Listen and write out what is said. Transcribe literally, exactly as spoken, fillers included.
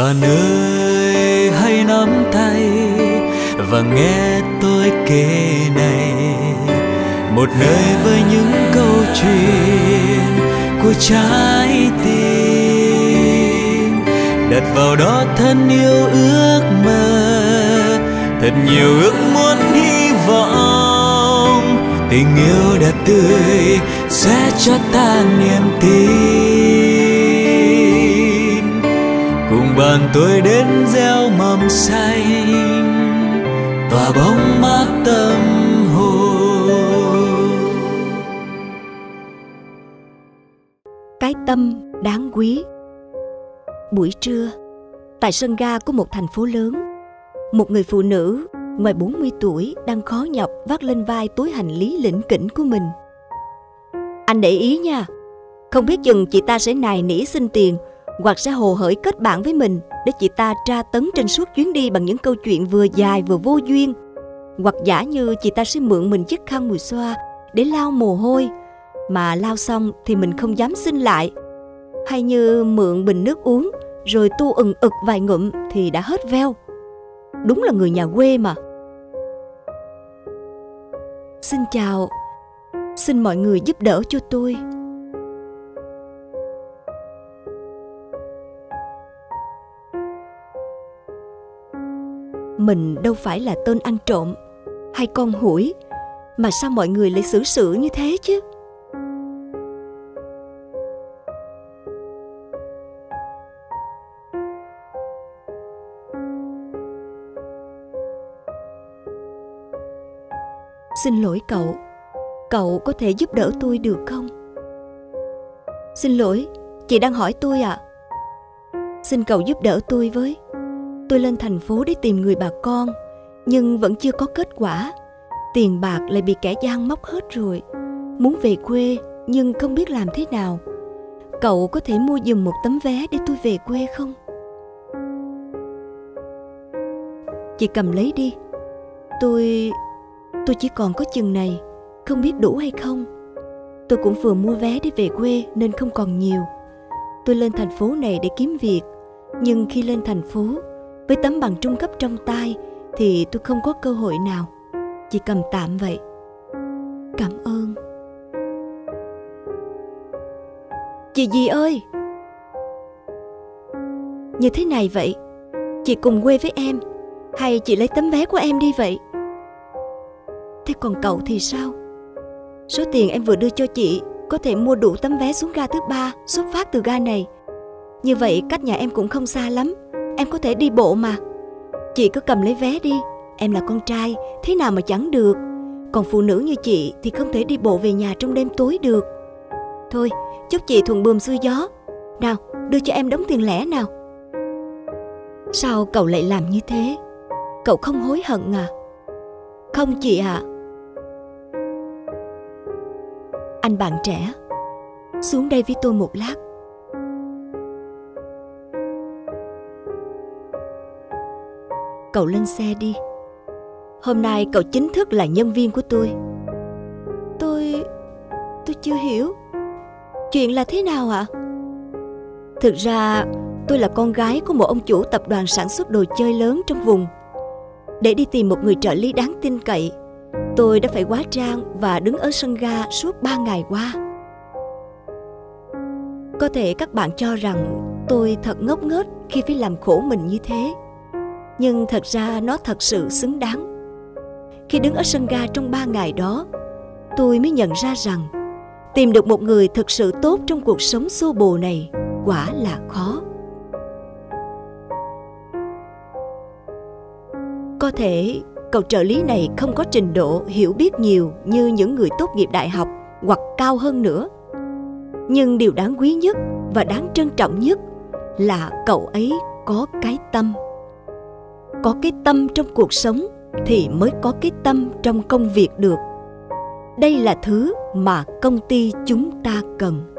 Bạn ơi hãy nắm tay và nghe tôi kể này, một nơi với những câu chuyện của trái tim, đặt vào đó thân yêu ước mơ, thật nhiều ước muốn hy vọng, tình yêu đẹp tươi sẽ cho ta niềm tin, cùng bạn tôi đến gieo mầm xanh, tỏa bóng mát tâm hồn. Cái tâm đáng quý. Buổi trưa, tại sân ga của một thành phố lớn, một người phụ nữ ngoài bốn mươi tuổi đang khó nhọc vác lên vai túi hành lý lỉnh kỉnh của mình. Anh để ý nha, không biết chừng chị ta sẽ nài nỉ xin tiền hoặc sẽ hồ hởi kết bạn với mình để chị ta tra tấn trên suốt chuyến đi bằng những câu chuyện vừa dài vừa vô duyên, hoặc giả như chị ta sẽ mượn mình chiếc khăn mùi xoa để lau mồ hôi, mà lau xong thì mình không dám xin lại, hay như mượn bình nước uống rồi tu ừng ực vài ngụm thì đã hết veo. Đúng là người nhà quê mà. Xin chào, xin mọi người giúp đỡ cho tôi. Mình đâu phải là tên ăn trộm hay con hủi, mà sao mọi người lại xử sự như thế chứ? Xin lỗi cậu, cậu có thể giúp đỡ tôi được không? Xin lỗi, chị đang hỏi tôi ạ. À? Xin cậu giúp đỡ tôi với. Tôi lên thành phố để tìm người bà con, nhưng vẫn chưa có kết quả. Tiền bạc lại bị kẻ gian móc hết rồi. Muốn về quê nhưng không biết làm thế nào. Cậu có thể mua giùm một tấm vé để tôi về quê không? Chị cầm lấy đi. Tôi... tôi chỉ còn có chừng này, không biết đủ hay không. Tôi cũng vừa mua vé để về quê nên không còn nhiều. Tôi lên thành phố này để kiếm việc, nhưng khi lên thành phố với tấm bằng trung cấp trong tay thì tôi không có cơ hội nào. Chị cầm tạm vậy. Cảm ơn. Chị gì ơi, như thế này vậy, chị cùng quê với em, hay chị lấy tấm vé của em đi vậy? Thế còn cậu thì sao? Số tiền em vừa đưa cho chị có thể mua đủ tấm vé xuống ga thứ ba xuất phát từ ga này. Như vậy cách nhà em cũng không xa lắm, em có thể đi bộ mà. Chị cứ cầm lấy vé đi, em là con trai, thế nào mà chẳng được. Còn phụ nữ như chị thì không thể đi bộ về nhà trong đêm tối được. Thôi, chúc chị thuận buồm xuôi gió. Nào, đưa cho em đống tiền lẻ nào. Sao cậu lại làm như thế? Cậu không hối hận à? Không chị ạ. À. Anh bạn trẻ, xuống đây với tôi một lát. Cậu lên xe đi. Hôm nay cậu chính thức là nhân viên của tôi. Tôi... tôi chưa hiểu. Chuyện là thế nào ạ? Thực ra tôi là con gái của một ông chủ tập đoàn sản xuất đồ chơi lớn trong vùng. Để đi tìm một người trợ lý đáng tin cậy, tôi đã phải hóa trang và đứng ở sân ga suốt ba ngày qua. Có thể các bạn cho rằng tôi thật ngốc nghếch khi phải làm khổ mình như thế, nhưng thật ra nó thật sự xứng đáng. Khi đứng ở sân ga trong ba ngày đó, tôi mới nhận ra rằng tìm được một người thực sự tốt trong cuộc sống xô bồ này quả là khó. Có thể cậu trợ lý này không có trình độ hiểu biết nhiều như những người tốt nghiệp đại học hoặc cao hơn nữa. Nhưng điều đáng quý nhất và đáng trân trọng nhất là cậu ấy có cái tâm. Có cái tâm trong cuộc sống thì mới có cái tâm trong công việc được. Đây là thứ mà công ty chúng ta cần.